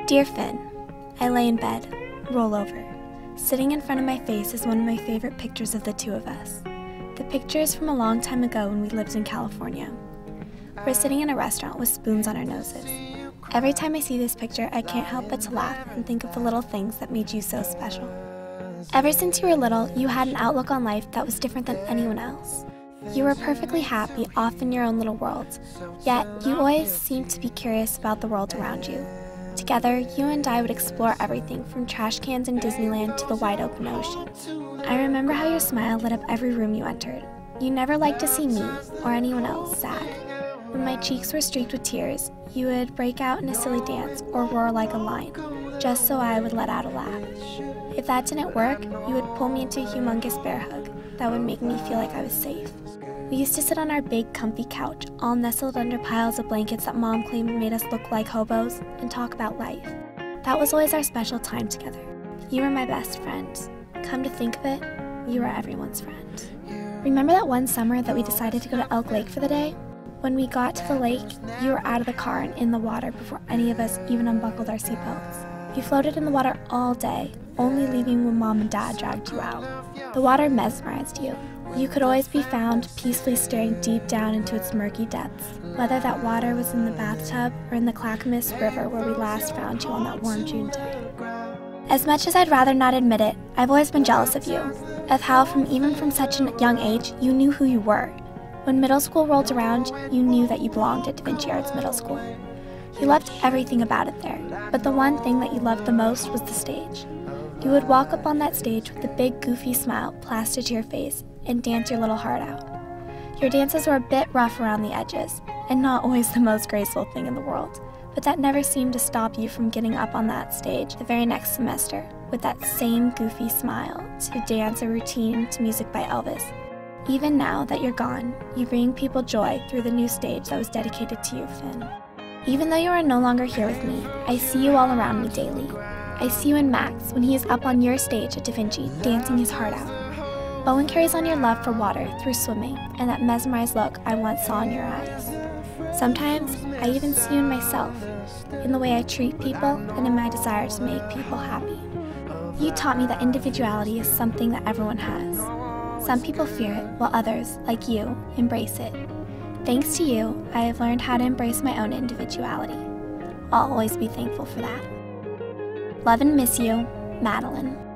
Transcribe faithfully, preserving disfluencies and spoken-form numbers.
Dear Finn, I lay in bed, roll over. Sitting in front of my face is one of my favorite pictures of the two of us. The picture is from a long time ago when we lived in California. We're sitting in a restaurant with spoons on our noses. Every time I see this picture, I can't help but to laugh and think of the little things that made you so special. Ever since you were little, you had an outlook on life that was different than anyone else. You were perfectly happy off in your own little world, yet you always seemed to be curious about the world around you. Together, you and I would explore everything from trash cans in Disneyland to the wide open ocean. I remember how your smile lit up every room you entered. You never liked to see me, or anyone else, sad. When my cheeks were streaked with tears, you would break out in a silly dance or roar like a lion, just so I would let out a laugh. If that didn't work, you would pull me into a humongous bear hug that would make me feel like I was safe. We used to sit on our big, comfy couch, all nestled under piles of blankets that Mom claimed made us look like hobos, and talk about life. That was always our special time together. You were my best friend. Come to think of it, you were everyone's friend. Remember that one summer that we decided to go to Elk Lake for the day? When we got to the lake, you were out of the car and in the water before any of us even unbuckled our seatbelts. You floated in the water all day, only leaving when Mom and Dad dragged you out. The water mesmerized you. You could always be found peacefully staring deep down into its murky depths, whether that water was in the bathtub or in the Clackamas River where we last found you on that warm June day. As much as I'd rather not admit it, I've always been jealous of you, of how from even from such a young age, you knew who you were. When middle school rolled around, you knew that you belonged at Da Vinci Arts Middle School. You loved everything about it there, but the one thing that you loved the most was the stage. You would walk up on that stage with a big goofy smile plastered to your face and dance your little heart out. Your dances were a bit rough around the edges, and not always the most graceful thing in the world, but that never seemed to stop you from getting up on that stage the very next semester with that same goofy smile to dance a routine to music by Elvis. Even now that you're gone, you bring people joy through the new stage that was dedicated to you, Finn. Even though you are no longer here with me, I see you all around me daily. I see you in Max when he is up on your stage at Da Vinci, dancing his heart out. Bowen carries on your love for water through swimming and that mesmerized look I once saw in your eyes. Sometimes, I even see you in myself, in the way I treat people and in my desire to make people happy. You taught me that individuality is something that everyone has. Some people fear it, while others, like you, embrace it. Thanks to you, I have learned how to embrace my own individuality. I'll always be thankful for that. Love and miss you, Madeleine.